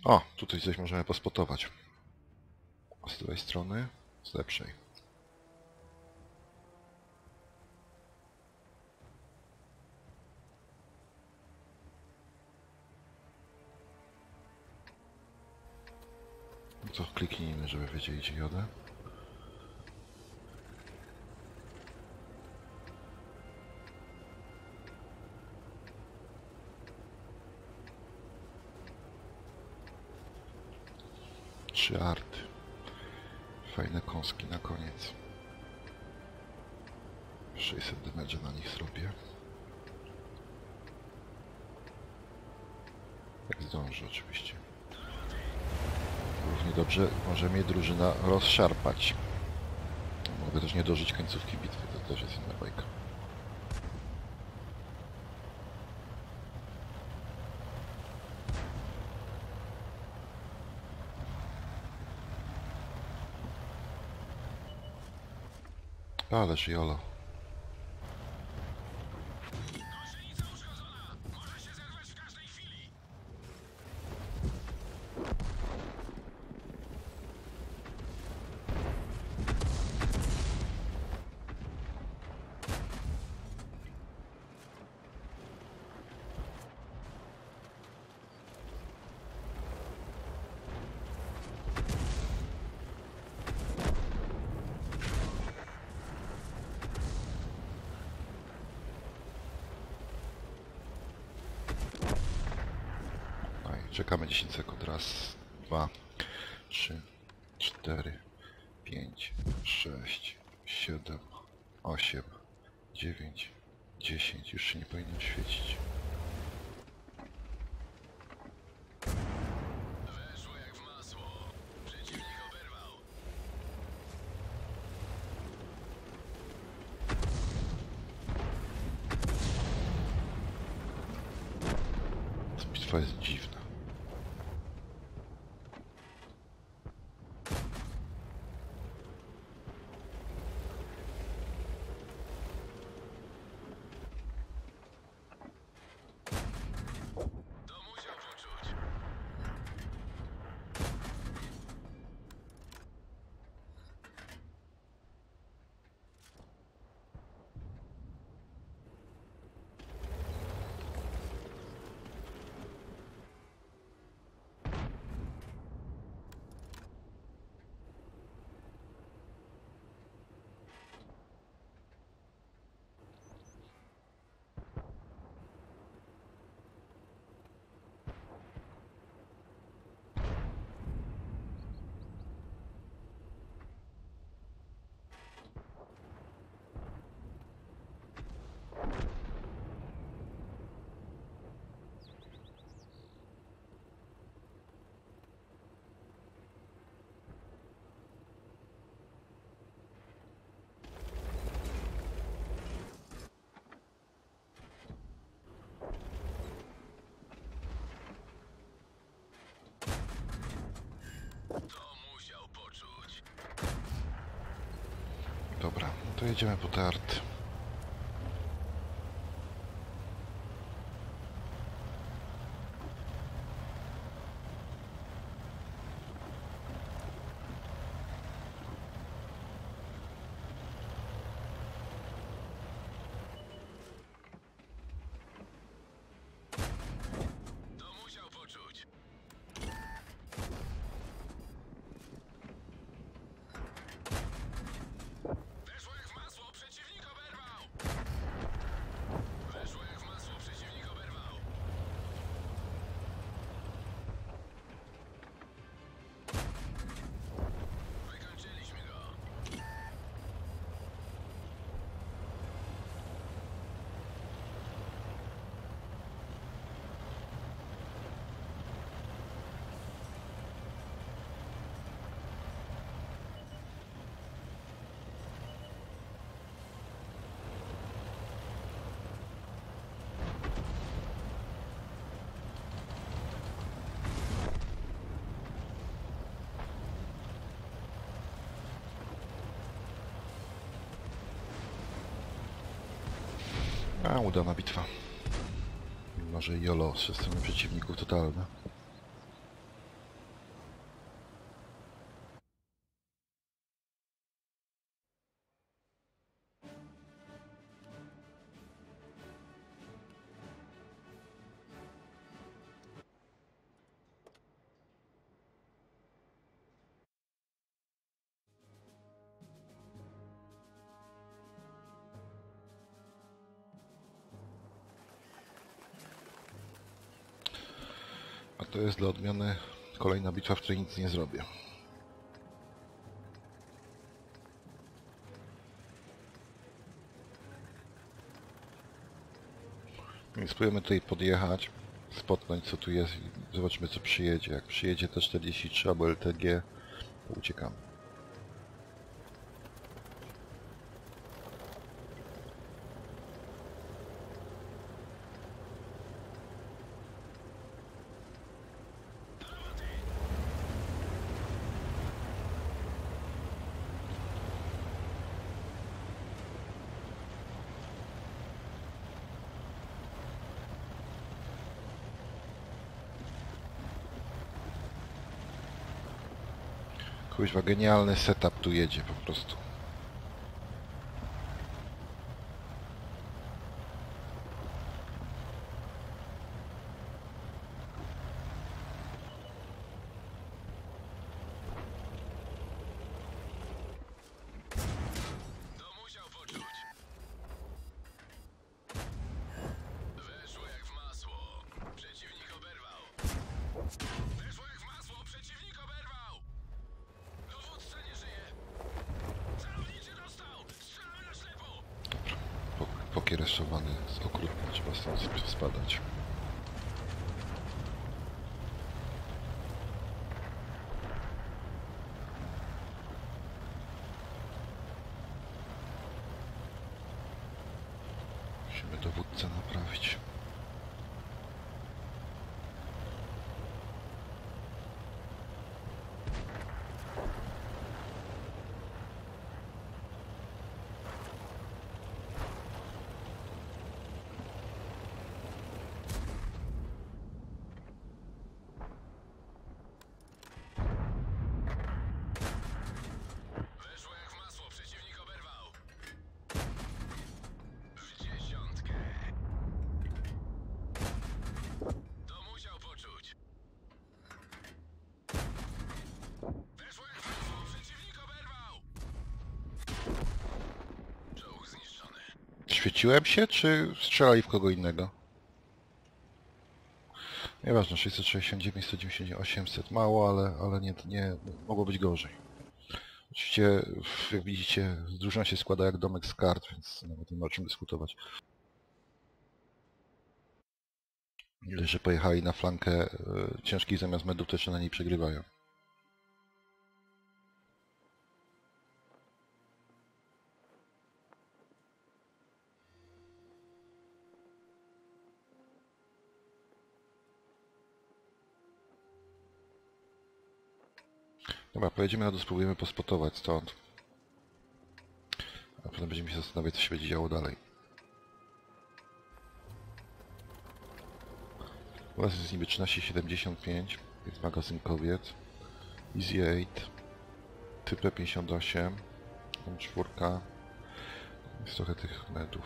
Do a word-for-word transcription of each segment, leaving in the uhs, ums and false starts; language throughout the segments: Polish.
O, tutaj coś możemy pospotować. Z tej strony, z lepszej. No to kliknijmy, żeby wiedzieli, gdzie jadę. Trzy arty. Fajne kąski na koniec. sześćset damage na nich zrobię. Jak zdążę oczywiście. Równie dobrze może mnie drużyna rozszarpać. Mogę też nie dożyć końcówki bitwy, to też jest inna bajka. Ależ jolo. Czekamy dziesięć sekund. Raz, dwa, trzy, cztery, pięć, sześć, siedem, osiem, dziewięć, dziesięć. Już się nie powinno świecić. Weszło jak w masło. Przeciwnik oberwał. Ta bitwa jest dziwna. To musiał poczuć. To musiał poczuć. Dobra, no to jedziemy po te arty. To musiał poczuć. Weszło jak w masło. Przeciwnik oberwał. Weszło jak w masło. Przeciwnik oberwał. Wykończyliśmy go. A, udana bitwa. Mimo że jolo ze strony przeciwników totalne. A to jest dla odmiany kolejna bitwa, w której nic nie zrobię. Więc spróbujemy tutaj podjechać, spotnąć co tu jest i zobaczymy co przyjedzie. Jak przyjedzie T czterdzieści trzy albo L T G, to uciekamy. Kuźwa, genialny setup tu jedzie po prostu. To musiał poczuć. Weszło jak w masło. Przeciwnik oberwał. Weszło jak w masło. Przeciwnik oberwał. Dowódca nie żyje. Celowniczy dostał. Strzelamy na ślepo. Po, pokiereszowany jest okrutnie, trzeba stąd sp- spadać. Musimy dowódcę naprawić. Weszło jak w masło. Przeciwnik oberwał. W dziesiątkę. To musiał poczuć. Weszło jak w masło. Przeciwnik oberwał. Czołg zniszczony. Świeciłem się, czy strzelali w kogo innego? Nieważne, sześćset sześćdziesiąt dziewięć, sto dziewięćdziesiąt dziewięć, osiemset. Mało, ale, ale nie, nie mogło być gorzej. Oczywiście, jak widzicie, drużyna się składa jak domek z kart, więc nawet nie ma o czym dyskutować. Ile, że pojechali na flankę e, ciężkich zamiast medów, też na niej przegrywają. Dobra, pojedziemy na dół, spróbujemy pospotować stąd. A potem będziemy się zastanawiać, co się będzie działo dalej. U nas jest niby trzynaście siedemdziesiąt pięć, jest magazynkowiec. Easy osiem, Type pięćdziesiąt osiem, M cztery, jest trochę tych medów.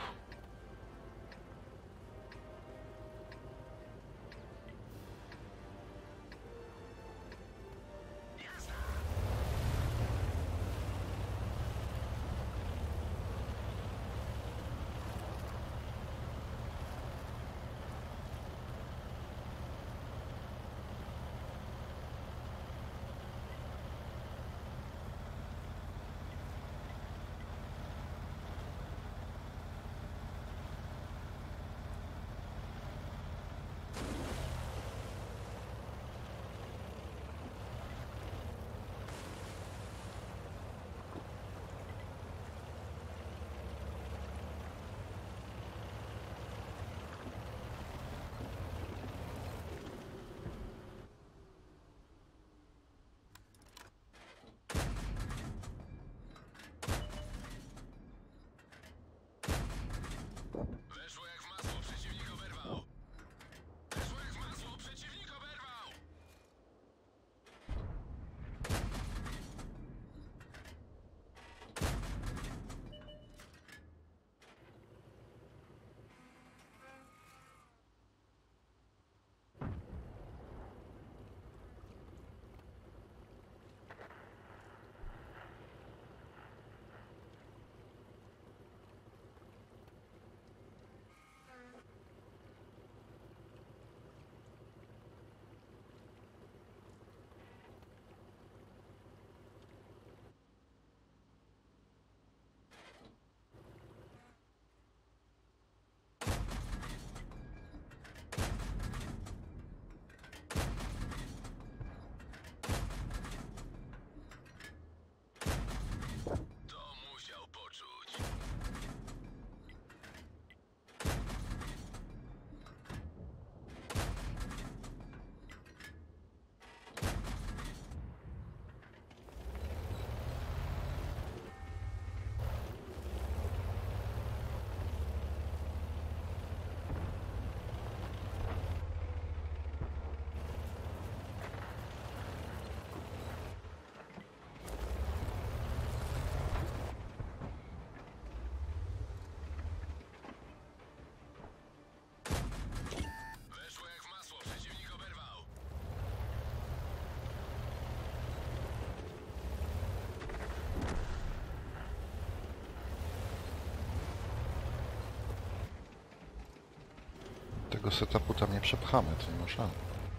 Tego setupu tam nie przepchamy, to nie ma szans.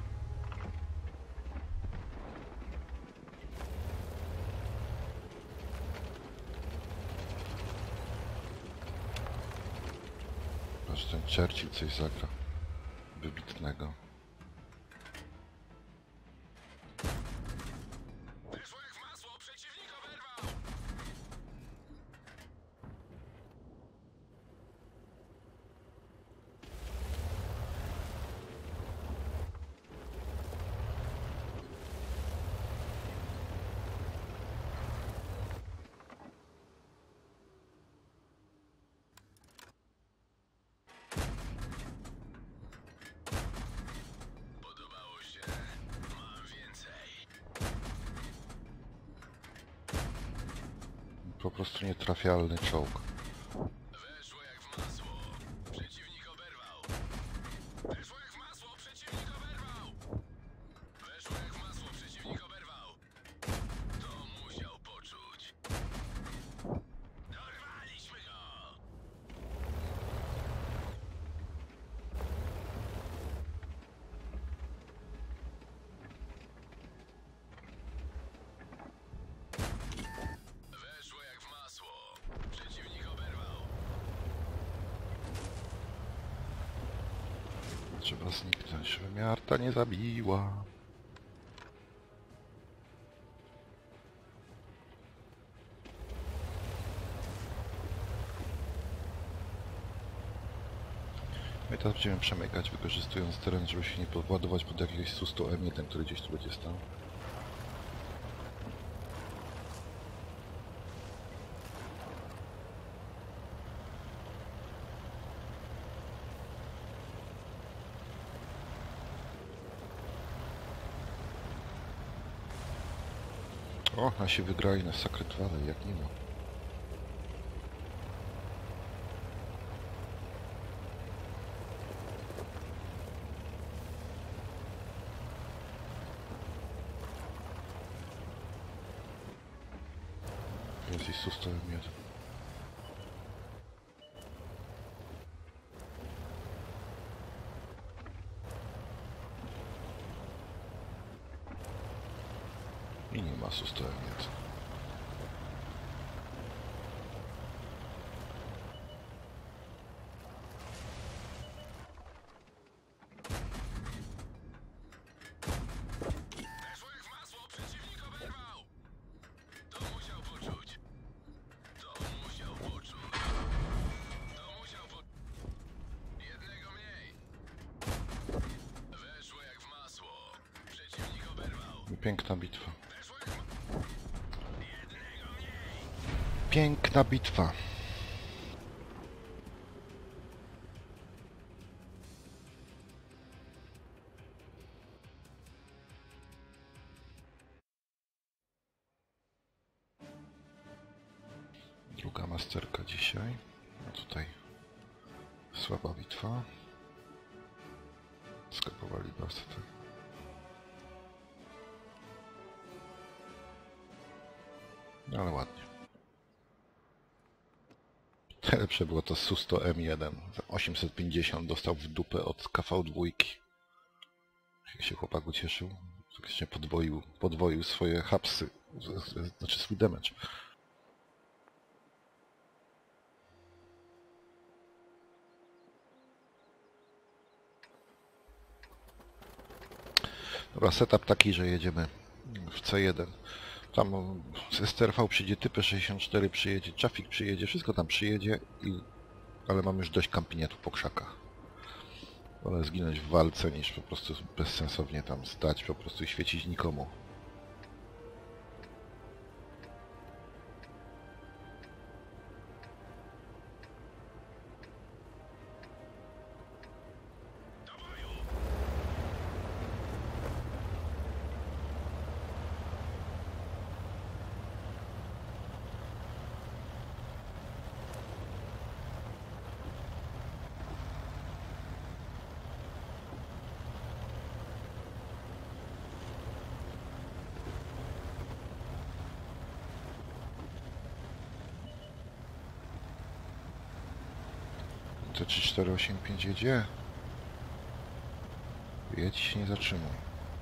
Aż ten Churchill coś zagra wybitnego. Weszło jak w masło, przeciwnik oberwał! Podobało się? Mam więcej. Po prostu nietrafialny czołg. Weszło jak w masło. Przeciwnik oberwał. Weszło jak w masło. Przeciwnik oberwał. Weszło jak w masło. Przeciwnik oberwał. To musiał poczuć. Dorwaliśmy go. Weszło jak w masło. Przeciwnik oberwał. Trzeba zniknąć, żeby mnie Arta nie zabiła. No i teraz będziemy przemykać, wykorzystując teren, żeby się nie podładować pod jakiegoś S U sto M jeden, który gdzieś tu będzie stał. O, nasi wygrali na Sacred Valley, jak nie ma. Jest i S U sto M jeden. I nie ma S U sto M jeden. Weszło jak w masło. Przeciwnik oberwał. To musiał poczuć. To musiał poczuć. To musiał poczuć. Jednego mniej. Weszło jak w masło. Przeciwnik oberwał. Piękna bitwa. Weszło jak w masło. Jednego mniej. Piękna bitwa. Druga masterka dzisiaj. A tutaj słaba bitwa. Skapowali basety. No ale ładnie. Najlepsze było to S U sto M jeden. Za osiemset pięćdziesiąt dostał w dupę od K V dwa. Jak się chłopak ucieszył. Faktycznie podwoił, podwoił swoje hapsy. Znaczy swój damage. Dobra, setup taki, że jedziemy w C jeden. Tam z S T R V przyjedzie Typy sześćdziesiąt cztery, przyjedzie Traffic, przyjedzie, wszystko tam przyjedzie, i... ale mam już dość kampienia tu po krzakach. Wolę zginąć w walce, niż po prostu bezsensownie tam stać, po prostu i świecić nikomu. T trzy cztery osiem pięć jedzie. Jedź się nie zatrzymuj.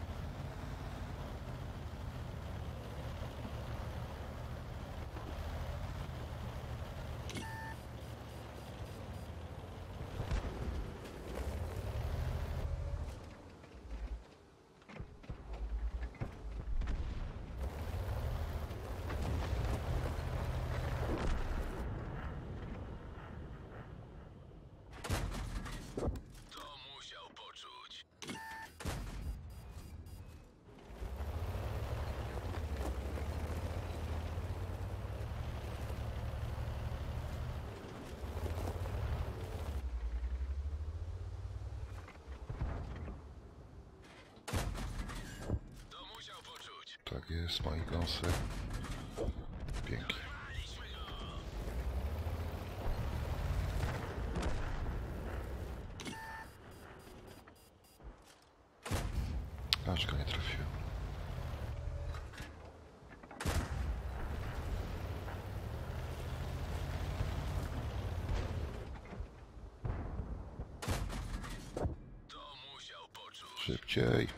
To musiał poczuć. To musiał poczuć. Tak jest, moi gąsy. Pięknie. Waliśmy go! Aż go nie trafiłem. To musiał poczuć. Szybciej.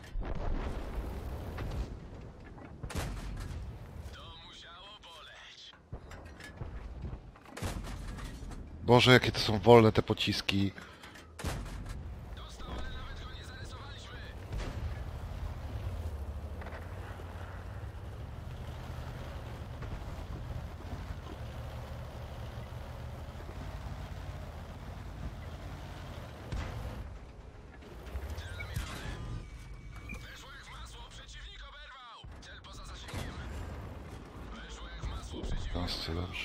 To musiało boleć. Boże, jakie to są wolne te pociski. Dostał, ale nawet go nie zarysowaliśmy. Cel namierzony. Weszło jak w masło, przeciwnik oberwał. Cel poza zasięgiem. Weszło jak w masło, przeciwnik Gąscy, dobrze.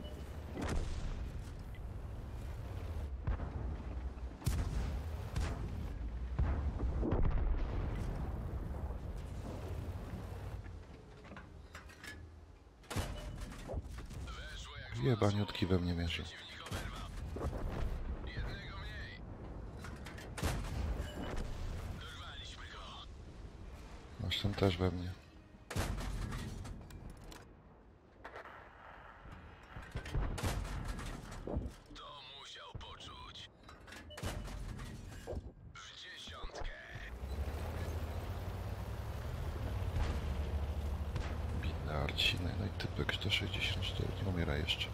Weszło jak w Jebaniutki we mnie mierzy. przeciwnik oberwał. Jednego mniej. Dorwaliśmy go. Masz ten też we mnie. To musiał poczuć. W dziesiątkę. Bidne Arciny, no i typek sto sześćdziesiąt cztery, nie umiera jeszcze.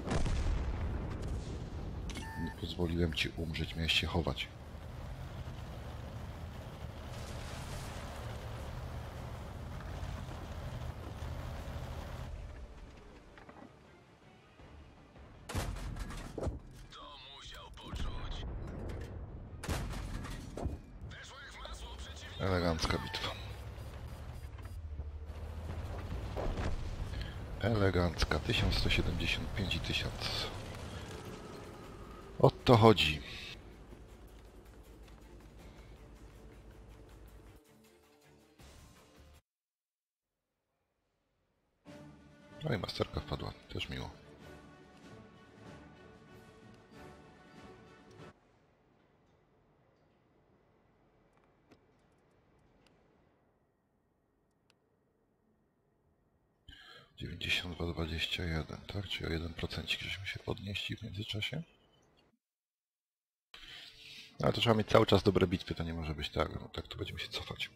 Nie pozwoliłem ci umrzeć, miałeś się chować. To musiał poczuć. Weszło jak w masło, przeciwnik. Elegancka bitwa. Elegancka, tysiąc sto siedemdziesiąt pięć i tysiąc. O to chodzi. No i masterka wpadła, też miło. dziewięćdziesiąt dwa dwadzieścia jeden, tak? Czyli o jeden procent żeśmy się podnieśli w międzyczasie. Ale to trzeba mieć cały czas dobre bitwy, to nie może być tak, no tak to będziemy się cofać.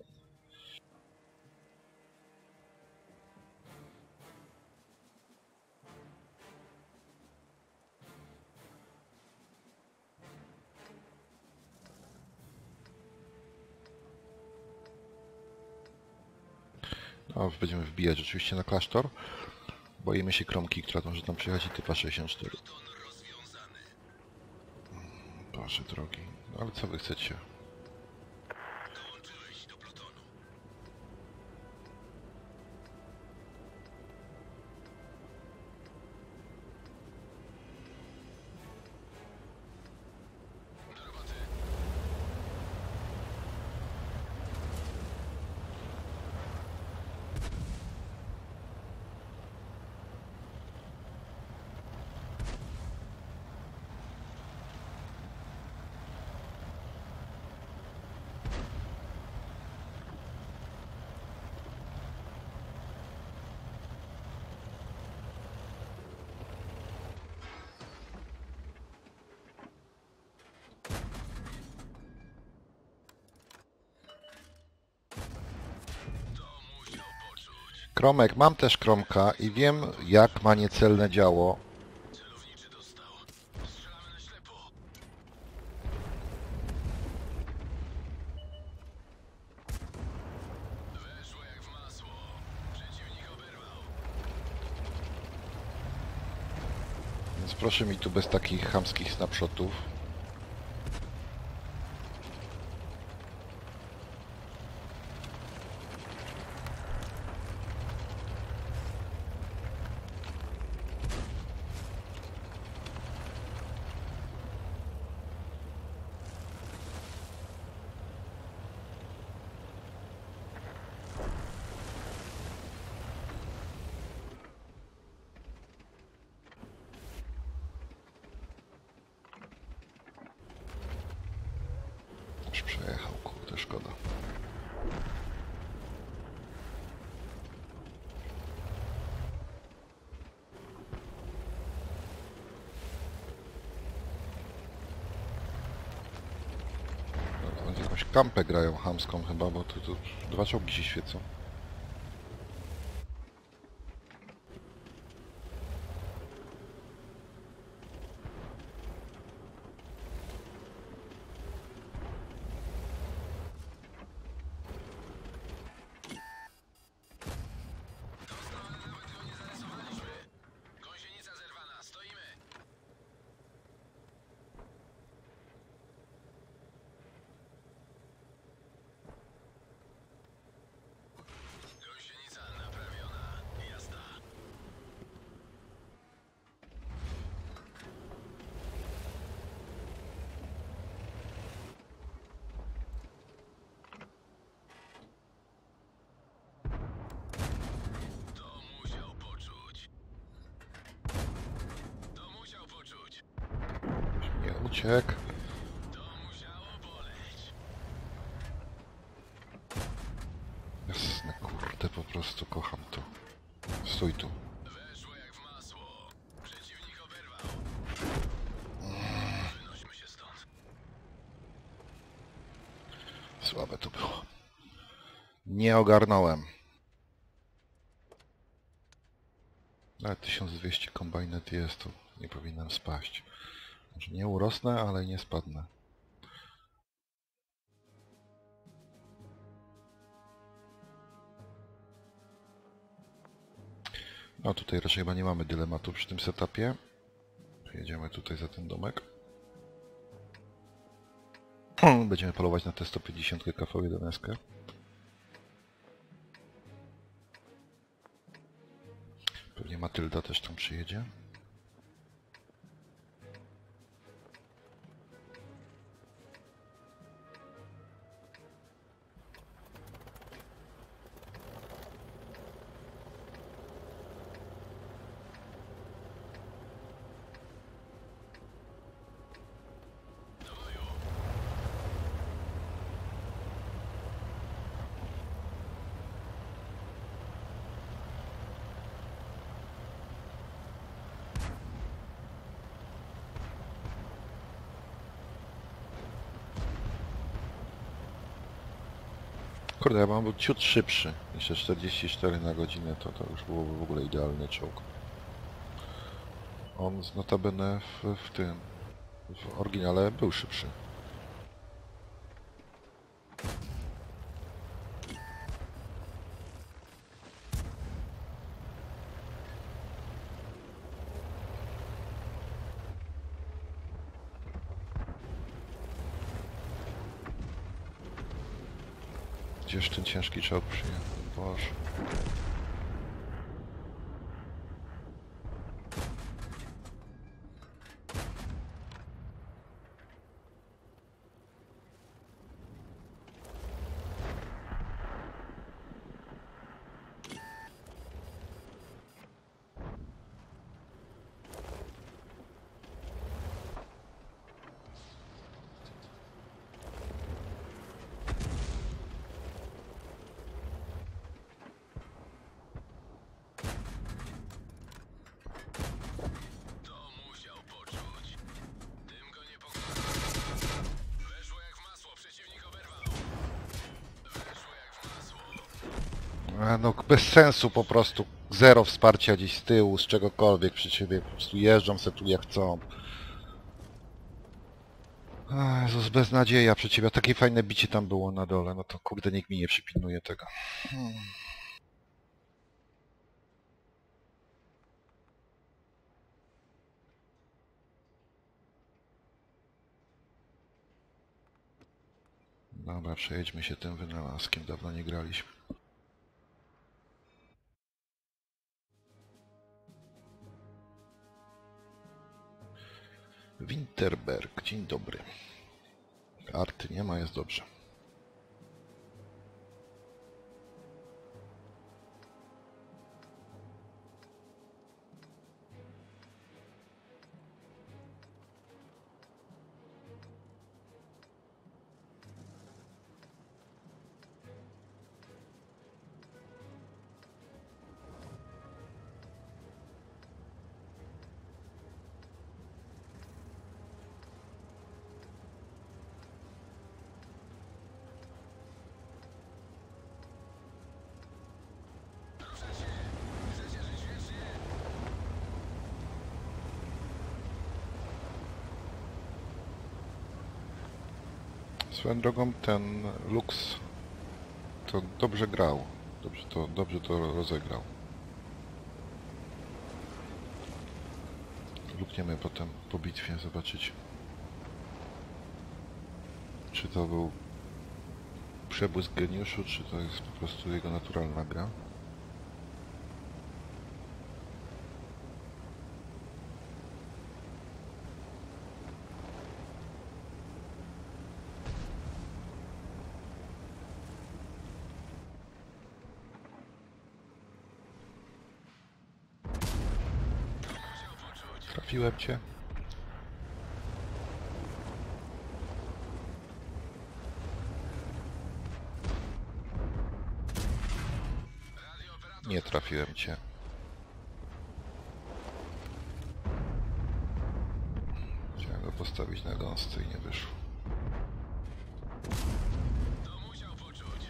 No, będziemy wbijać rzeczywiście na klasztor. Boimy się kromki, która może tam przyjechać i typa sześćdziesiąt cztery. Pluton rozwiązany. Proszę drogi, no ale co wy chcecie? Dołączyłeś do plutonu. Do roboty. Kromek, mam też Kromka i wiem, jak ma niecelne działo. Celowniczy dostał. Strzelamy na ślepo. Weszło jak w masło. Przeciwnik oberwał. Więc proszę mi tu bez takich chamskich snapshotów. Już przejechał, kurde, szkoda. No, oni jakąś kampę grają chamską chyba, bo tu, tu dwa czołgi się świecą. Nawet go nie zarysowaliśmy. Gąsienica zerwana. Stoimy. Gąsienica naprawiona. Jazda. To musiał poczuć. To musiał poczuć. Nie uciekł. To musiało boleć. Jasne, kurde, po prostu kocham to. Stój tu. Weszło jak w masło. Przeciwnik oberwał. Wynośmy się stąd. Słabe to było. Nie ogarnąłem. Ale tysiąc dwieście kombajnet jest, to nie powinienem spaść. Może nie urosnę, ale nie spadnę. No tutaj raczej chyba nie mamy dylematu przy tym setupie. Jedziemy tutaj za ten domek. Będziemy polować na T sto pięćdziesiąt K V jeden S. Pewnie Matylda też tam przyjedzie. Kurde, ja mam był ciut szybszy. Jeszcze czterdzieści cztery na godzinę, to, to już byłoby w ogóle idealny czołg. On notabene w, w tym, w oryginale był szybszy. Gdzież ten ciężki czołg przyjechał? Boże. A no bez sensu po prostu. Zero wsparcia gdzieś z tyłu, z czegokolwiek przy ciebie. Po prostu jeżdżą se tu jak chcą. A, Jezus, beznadzieja przy ciebie. Takie fajne bicie tam było na dole. No to kurde, nikt mi nie przypilnuje tego. Hmm. Dobra, przejedźmy się tym wynalazkiem. Dawno nie graliśmy. Winterberg, dzień dobry. Arty nie ma, jest dobrze. Swoją drogą ten Lux to dobrze grał. Dobrze to, dobrze to rozegrał. Lukniemy potem po bitwie zobaczyć, czy to był przebłysk geniuszu, czy to jest po prostu jego naturalna gra. Trafiłem cię. Nie trafiłem cię. Chciałem go postawić na gąsce i nie wyszło. To musiał poczuć.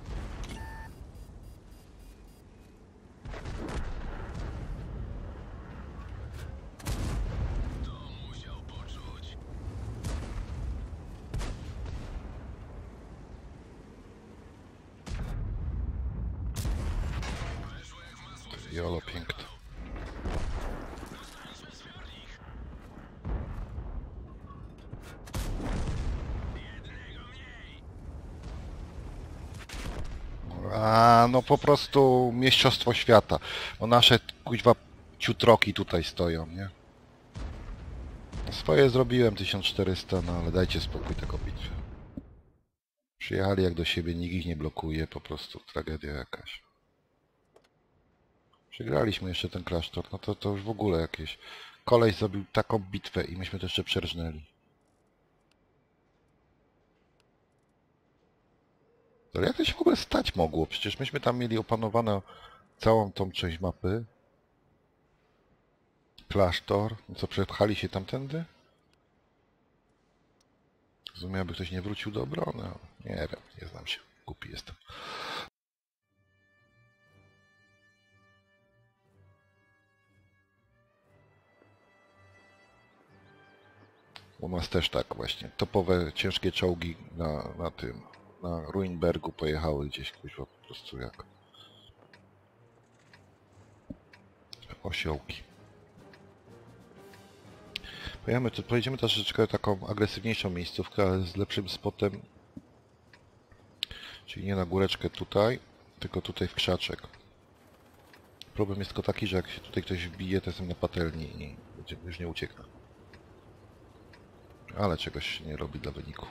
To musiał poczuć. Weszło jak w masło. Jolo, piękne. Znalazłem zbiornik. Jednego mniej. A no po prostu mistrzostwo świata. O nasze kuźwa ciutroki tutaj stoją, nie? Swoje zrobiłem tysiąc czterysta, no ale dajcie spokój tego bitwy. Przyjechali jak do siebie, nikt ich nie blokuje, po prostu tragedia jakaś. Przegraliśmy jeszcze ten klasztor, no to, to już w ogóle jakieś... Koleś zrobił taką bitwę i myśmy to jeszcze przerżnęli. Ale jak to się w ogóle stać mogło? Przecież myśmy tam mieli opanowaną całą tą część mapy. Klasztor. No co, przepchali się tamtędy? Rozumiem, aby ktoś nie wrócił do obrony. ale Nie wiem, nie znam się. Głupi jestem. U nas też tak właśnie. Topowe, ciężkie czołgi na, na tym, na Ruinbergu pojechały gdzieś kuźwa po prostu jak osiołki. Pojedziemy, pojedziemy troszeczkę taką agresywniejszą miejscówkę, ale z lepszym spotem. Czyli nie na góreczkę tutaj, tylko tutaj w krzaczek. Problem jest tylko taki, że jak się tutaj ktoś wbije, to jestem na patelni i już nie ucieknę. Ale czegoś się nie robi dla wyniku.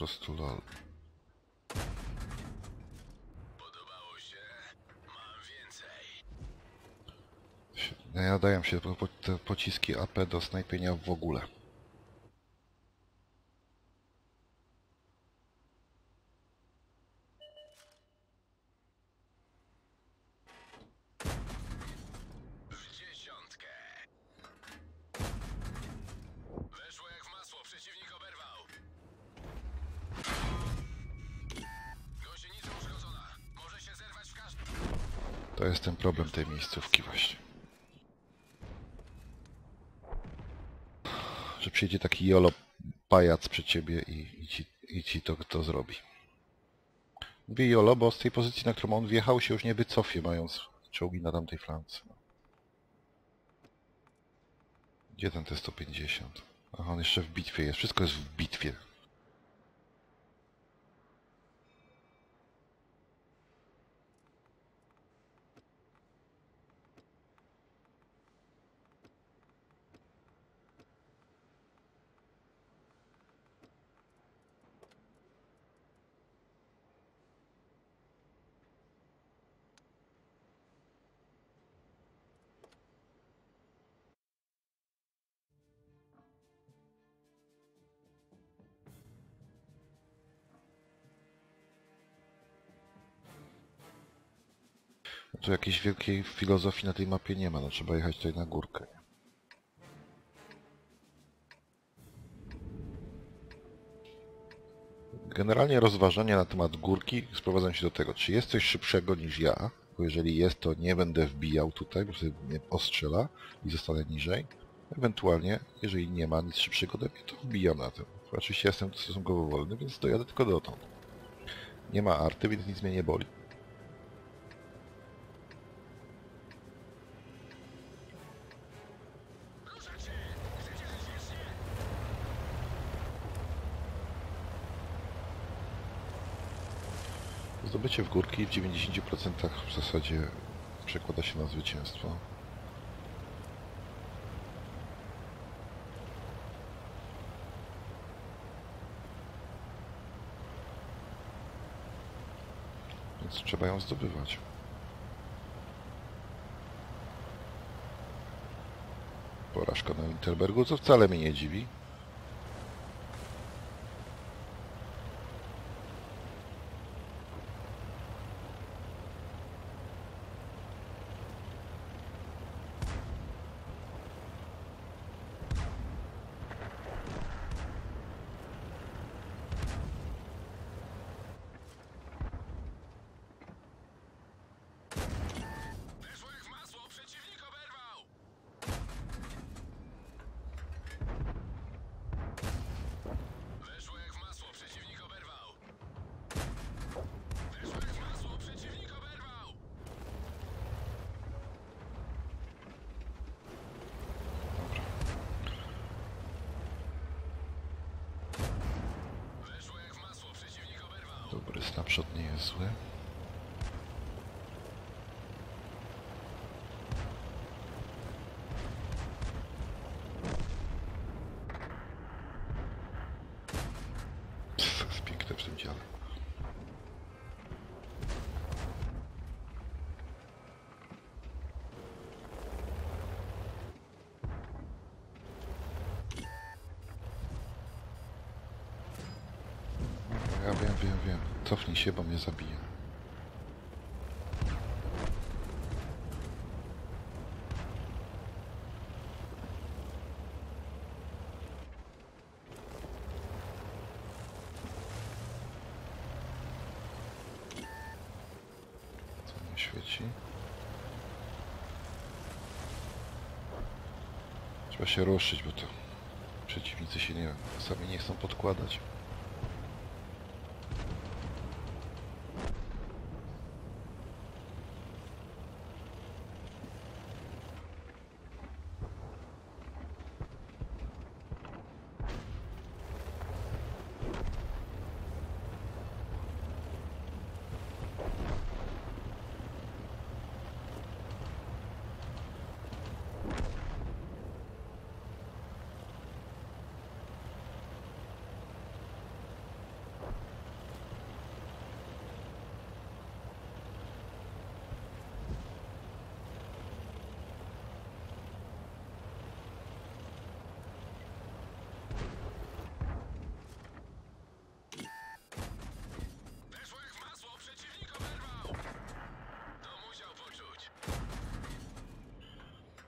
prostu lol. Podobało się? Mam więcej. Nie nadają się po, po, te pociski A P do snajpienia w ogóle. W dziesiątkę. Weszło jak w masło, przeciwnik oberwał. Gąsienica uszkodzona. Może się zerwać w każdym. To jest ten problem tej miejscówki właśnie. Że przyjdzie taki jolo pajac przy ciebie i, i, ci, i ci to, to zrobi. Mówię jolo, bo z tej pozycji, na którą on wjechał, się już nie wycofie, mając czołgi na tamtej flance. Gdzie ten T sto pięćdziesiąt? Aha, on jeszcze w bitwie jest. Wszystko jest w bitwie. Tu jakiejś wielkiej filozofii na tej mapie nie ma, no trzeba jechać tutaj na górkę. Generalnie rozważania na temat górki sprowadzają się do tego, czy jest coś szybszego niż ja, bo jeżeli jest, to nie będę wbijał tutaj, bo sobie mnie ostrzela i zostanę niżej. Ewentualnie, jeżeli nie ma nic szybszego ode mnie, to wbijam na tym. Oczywiście jestem stosunkowo wolny, więc dojadę tylko dotąd. Nie ma arty, więc nic mnie nie boli. Zdobycie w górki w dziewięćdziesięciu procentach w zasadzie przekłada się na zwycięstwo. Więc trzeba ją zdobywać. Porażka na Winterbergu, co wcale mnie nie dziwi. Weszło jak w masło, przeciwnik oberwał. Weszło jak w masło, przeciwnik oberwał. Weszło jak w masło, przeciwnik oberwał. Weszło jak w masło, przeciwnik oberwał. Dobry snapshot nie jest zły. To jest piękne w tym dziale. Ja wiem, wiem, wiem. Cofnij się, bo mnie zabije. Co nie świeci? Trzeba się ruszyć, bo to przeciwnicy się nie, sami nie chcą podkładać.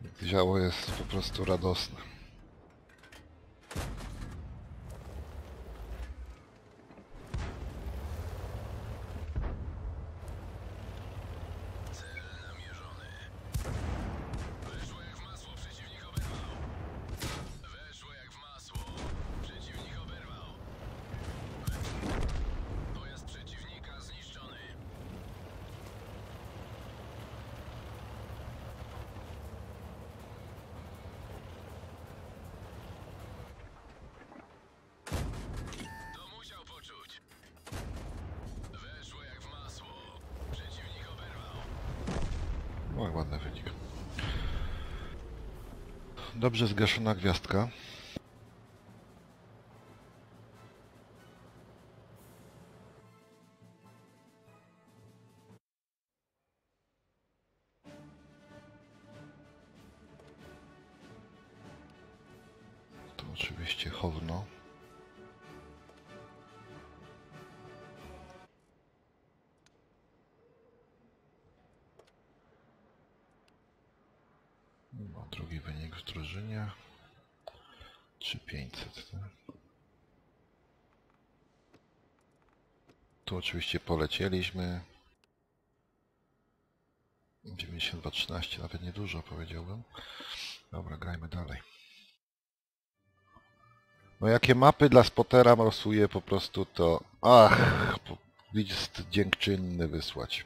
Działo jest po prostu radosne. Cel namierzony. Weszło jak w masło, przeciwnik oberwał. Weszło jak w masło. Przeciwnik oberwał. Pojazd przeciwnika zniszczony. To musiał poczuć. Weszło jak w masło. Przeciwnik oberwał. No, ładny wynik. Dobrze zgaszona gwiazdka. To oczywiście Howno. No, drugi wynik w drużynie. trzy tysiące pięćset. Tak? Tu oczywiście polecieliśmy. dziewięćdziesiąt dwa trzynaście, nawet niedużo powiedziałbym. Dobra, grajmy dalej. No jakie mapy dla spotera losuje po prostu to... Ach, list dziękczynny wysłać.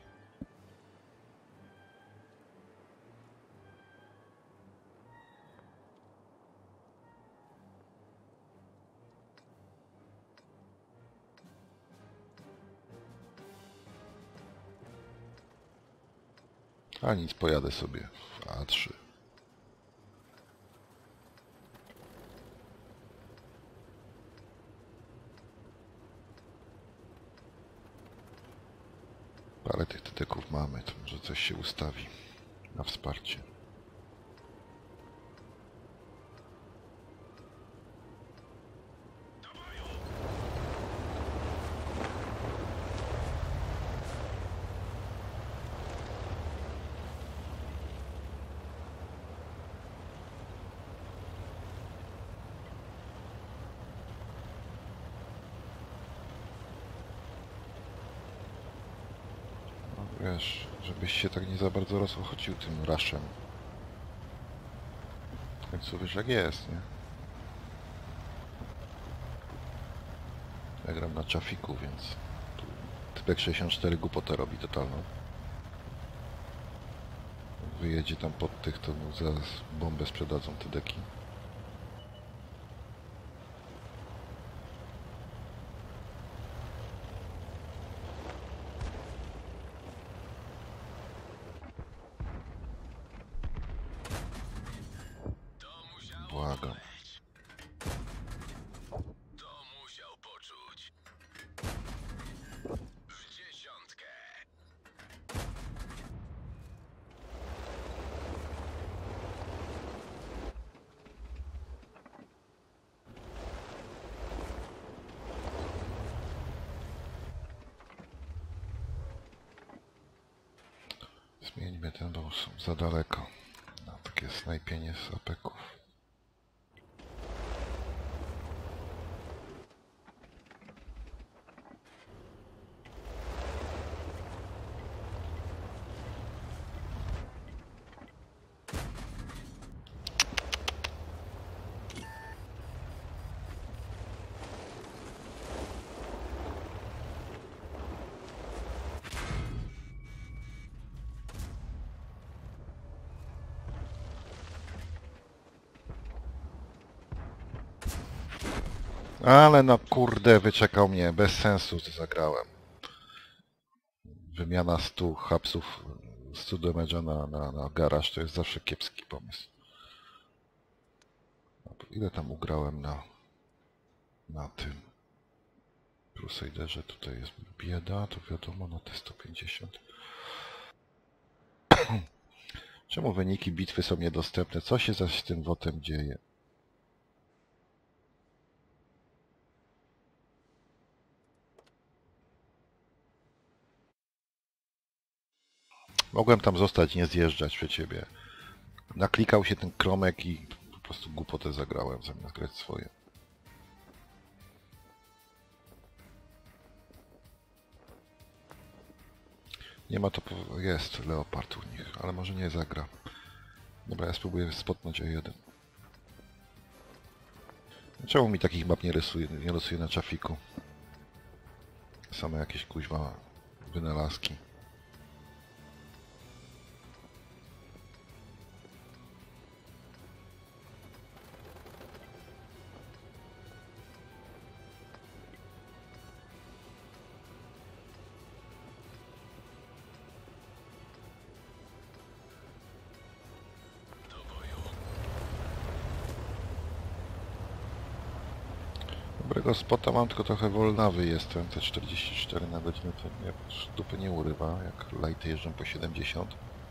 A nic, pojadę sobie w A trzy. Parę tych tyteków mamy, to może coś się ustawi na wsparcie. Wiesz, żebyś się tak nie za bardzo rozchodził tym raszem. W końcu wiesz jak jest, nie? Ja gram na czafiku, więc typek sześćdziesiąt cztery głupotę robi totalną. Wyjedzie tam pod tych, to mu zaraz bombę sprzedadzą te deki. To musiał Błagam. boleć. To musiał poczuć. W dziesiątkę. Zmieńmy ten, bo są za daleko na takie snajpienie z apeków. Ale no kurde, wyczekał mnie, bez sensu to zagrałem. Wymiana stu hapsów, stu damage'a na, na, na garaż to jest zawsze kiepski pomysł. Ile tam ugrałem na, na tym Crusaderze? Tutaj jest bieda, to wiadomo, na te sto pięćdziesiąt. Czemu wyniki bitwy są niedostępne? Co się zaś z tym wotem dzieje? Mogłem tam zostać, nie zjeżdżać przy ciebie. Naklikał się ten kromek i po prostu głupotę zagrałem zamiast grać swoje. Nie ma to... po- jest Leopard u nich, ale może nie zagra. Dobra, ja spróbuję spotnąć o jeden. Czemu mi takich map nie rysuje, nie losuje na czafiku? Same jakieś kuźwa wynalazki. Dobrego spota mam, tylko trochę wolnawy jestem. Te czterdzieści cztery na godzinę to mnie dupy nie urywa, jak lighty jeżdżą po siedemdziesiąt.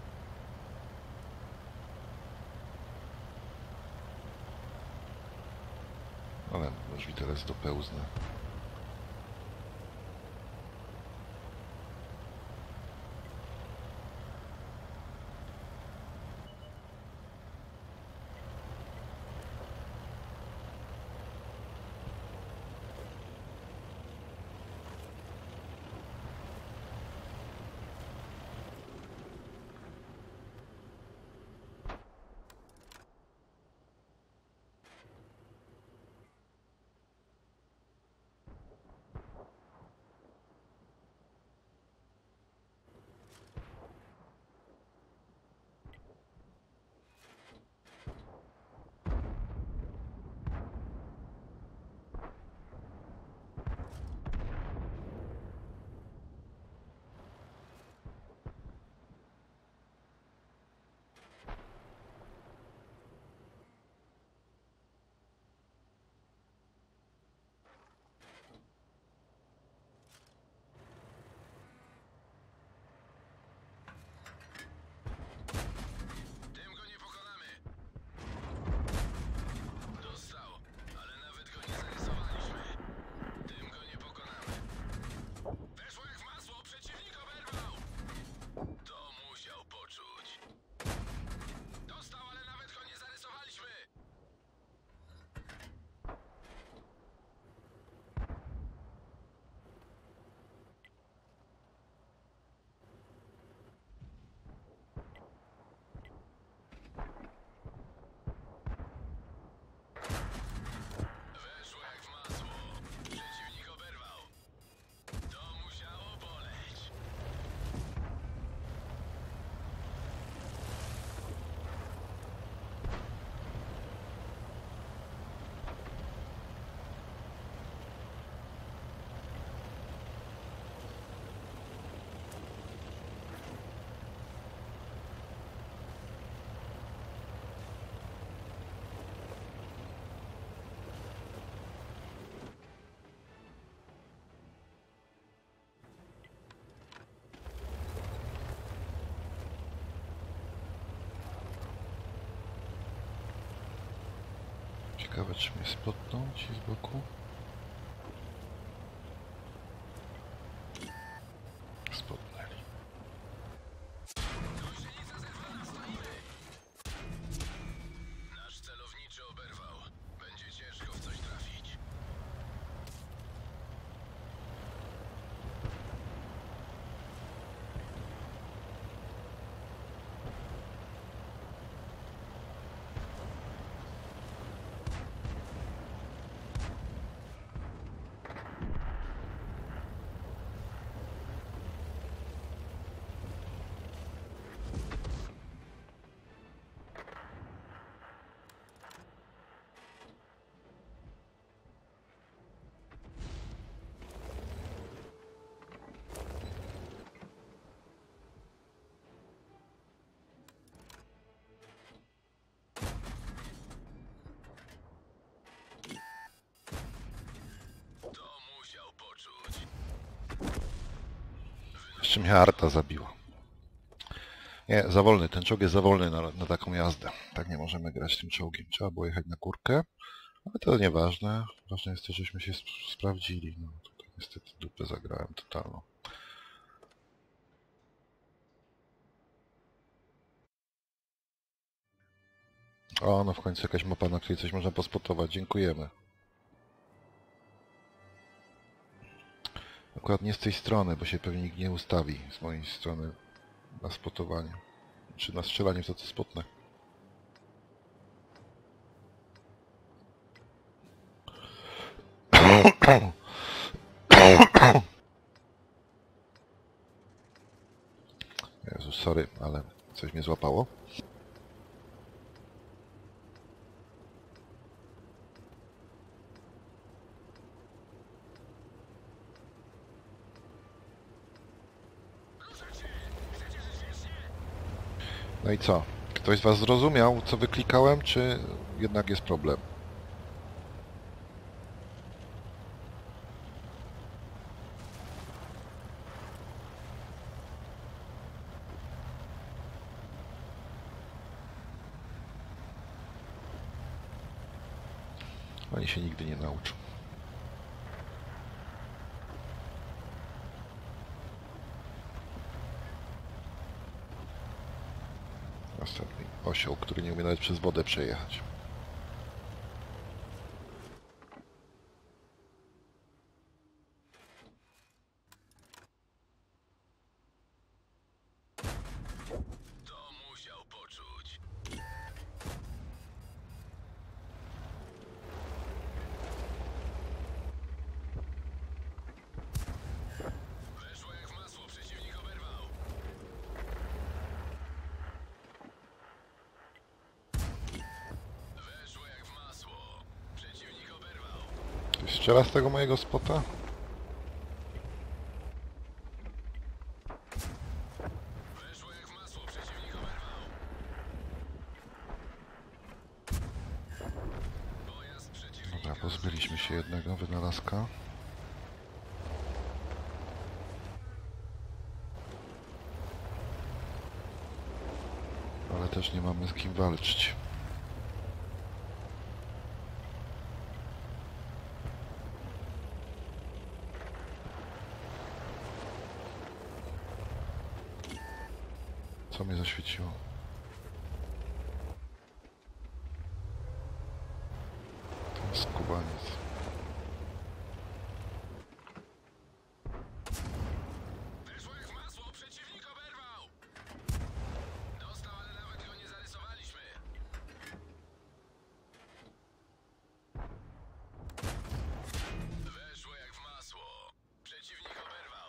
Ale już widelec dopełzny. Tym go nie pokonamy. Dostał, ale nawet go nie zarysowaliśmy. Tym go nie pokonamy. Weszło jak w masło, przeciwnik oberwał. To musiał poczuć. Dostał, ale nawet go nie zarysowaliśmy. Weszło jak w masło. Przeciwnik oberwał. To musiało boleć. Ciekawe, czy mnie spotną ci z boku? Spotnęli. Gąsienica zerwana, stoimy. Nasz celowniczy oberwał. Będzie ciężko w coś trafić. To musiał poczuć. Jeszcze mnie Arta zabiła. Nie, za wolny. Ten czołg jest za wolny na, na taką jazdę. Tak nie możemy grać tym czołgiem. Trzeba było jechać na górkę. Ale to nieważne. Ważne jest to, żeśmy się sp sprawdzili. No, tutaj niestety dupę zagrałem totalną. O, no w końcu jakaś mapa, na której coś można pospotować. Dziękujemy. Akurat nie z tej strony, bo się pewnie nikt nie ustawi z mojej strony na spotowanie. Czy na strzelanie w to, co spotnę. Jezu, sorry, ale coś mnie złapało. No i co? Ktoś z Was zrozumiał, co wyklikałem, czy jednak jest problem? Oni się nigdy nie nauczą. Następny osioł, który nie umie nawet przez wodę przejechać. To musiał poczuć. Weszło jak w masło, przeciwnik oberwał. Weszło jak w masło. Przeciwnik oberwał. Ktoś strzela z tego mojego spota? Weszło jak w masło, przeciwnik oberwał. Pojazd przeciwnika. Dobra, pozbyliśmy się jednego wynalazka. Ale też nie mamy z kim walczyć. Co mnie zaświeciło? Ten skubaniec. Weszło jak w masło, przeciwnik oberwał. Dostał, ale nawet go nie zarysowaliśmy. Weszło jak w masło. Przeciwnik oberwał.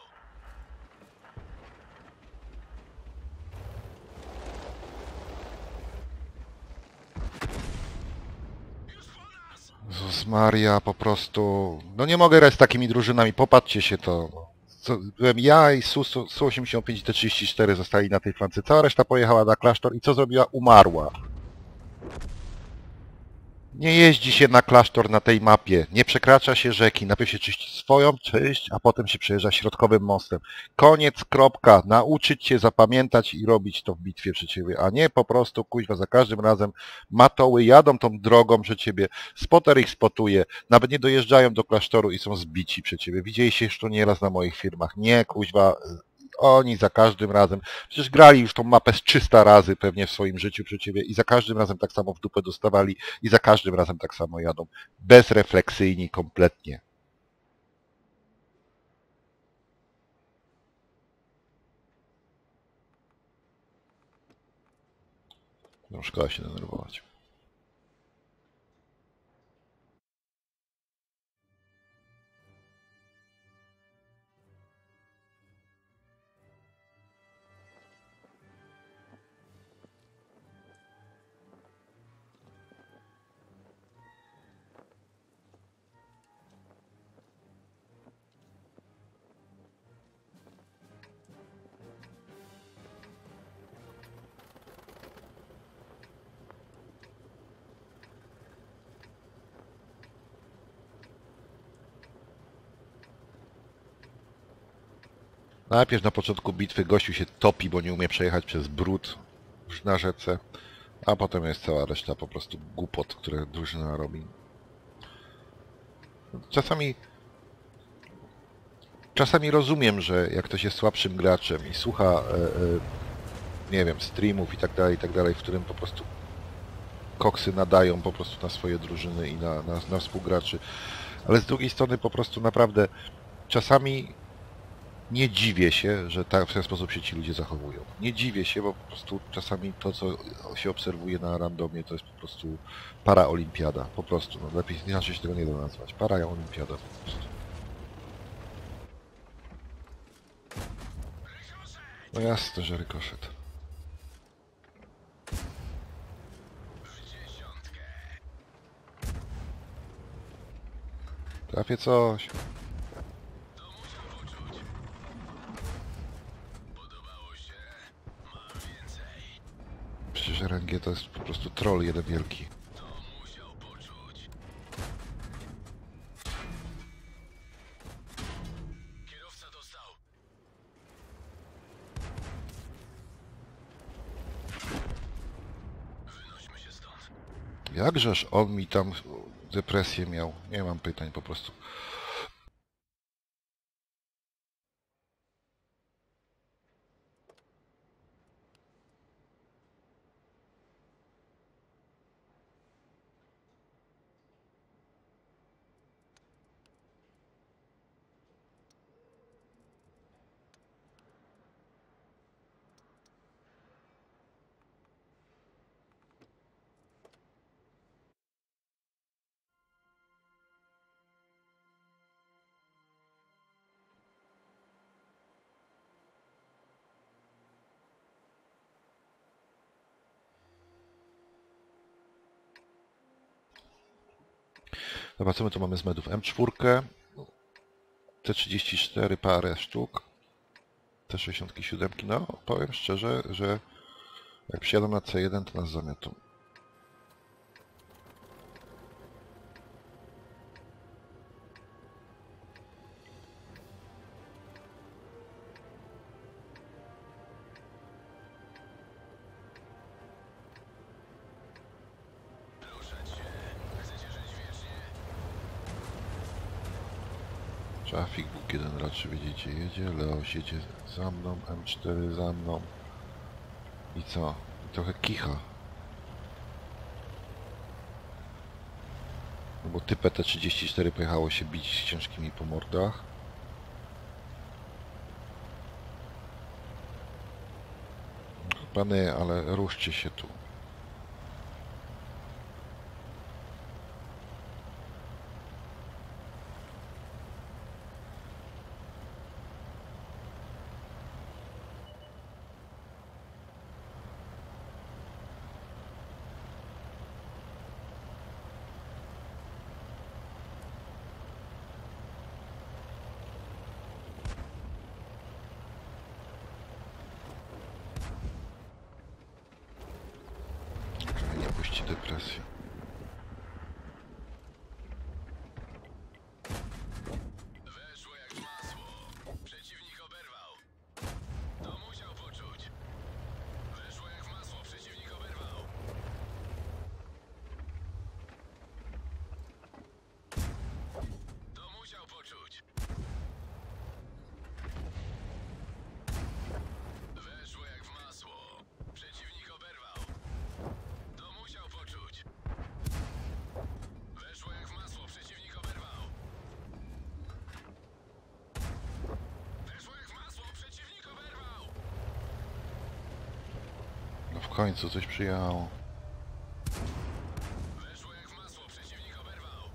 Już po nas! Jezus Maria, po prostu... No nie mogę grać z takimi drużynami, popatrzcie się to. Co, byłem ja i S U osiemdziesiąt pięć i T trzydzieści cztery zostali na tej flance. Cała reszta pojechała na klasztor i co zrobiła? Umarła. Nie jeździ się na klasztor na tej mapie, nie przekracza się rzeki, najpierw się czyści swoją część, a potem się przejeżdża środkowym mostem. Koniec, kropka, nauczyć się, zapamiętać i robić to w bitwie przy ciebie, a nie po prostu, kuźwa, za każdym razem matoły jadą tą drogą przy ciebie, spotter ich spotuje, nawet nie dojeżdżają do klasztoru i są zbici przy ciebie. Widzieliście już to nieraz na moich firmach. Nie, kuźwa, oni za każdym razem, przecież grali już tą mapę z trzysta razy pewnie w swoim życiu przy ciebie i za każdym razem tak samo w dupę dostawali i za każdym razem tak samo jadą. Bezrefleksyjni kompletnie. No szkoda się denerwować. Najpierw na początku bitwy gościu się topi, bo nie umie przejechać przez brud już na rzece, a potem jest cała reszta po prostu głupot, które drużyna robi. Czasami czasami rozumiem, że jak ktoś jest słabszym graczem i słucha, e, e, nie wiem, streamów i tak dalej, i tak dalej, w którym po prostu koksy nadają po prostu na swoje drużyny i na, na, na współgraczy. Ale z drugiej strony po prostu naprawdę czasami nie dziwię się, że tak w ten sposób się ci ludzie zachowują. Nie dziwię się, bo po prostu czasami to, co się obserwuje na randomie, to jest po prostu paraolimpiada. Po prostu. No, lepiej inaczej się tego nie da nazwać. Paraolimpiada po prostu. No jasne, że rykoszet. Trafię coś. Przecież R N G to jest po prostu troll jeden wielki. Kierowca dostał. Wynośmy się stąd. Jakżeż on mi tam depresję miał? Nie mam pytań po prostu. Dobra, co my tu mamy z medów? M cztery, T trzydzieści cztery parę sztuk, T sześćdziesiąt siedem, no powiem szczerze, że jak przyjadą na C jeden, to nas zamiotą. Trafik Bóg jeden raczej wiedzieć gdzie jedzie, Leoś jedzie za mną, M cztery za mną. I co? I trochę kicha. No bo typę T trzydzieści cztery pojechało się bić z ciężkimi po mordach. Pany, ale ruszcie się tu. Nie puści depresji. Weszło jak w masło. Przeciwnik oberwał. To musiał poczuć. Weszło jak w masło. Przeciwnik oberwał. To musiał poczuć. Weszło jak w masło. Przeciwnik oberwał. To musiał poczuć. Weszło jak w masło. Przeciwnik oberwał. Weszło jak w masło. Przeciwnik oberwał. No w końcu coś przyjechało. Weszło jak w masło. Przeciwnik oberwał.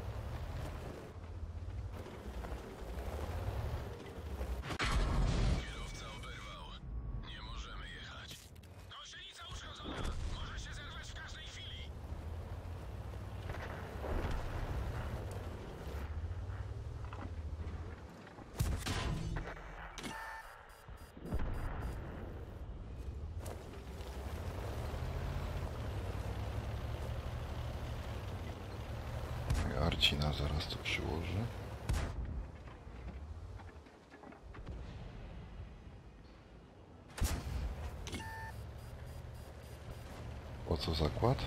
Kierowca oberwał. Nie możemy jechać. Gąsienica uszkodzona. Może się zerwać w każdej chwili. Arcina zaraz to przyłoży. Po co zakład?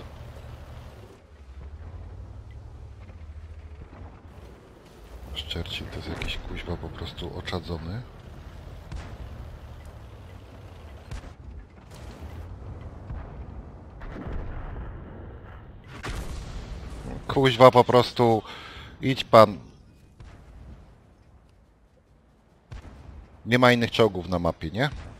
Szczercin to jest jakiś kuźba po prostu oczadzony. kuźwa po prostu. Idź pan. Nie ma innych czołgów na mapie, nie?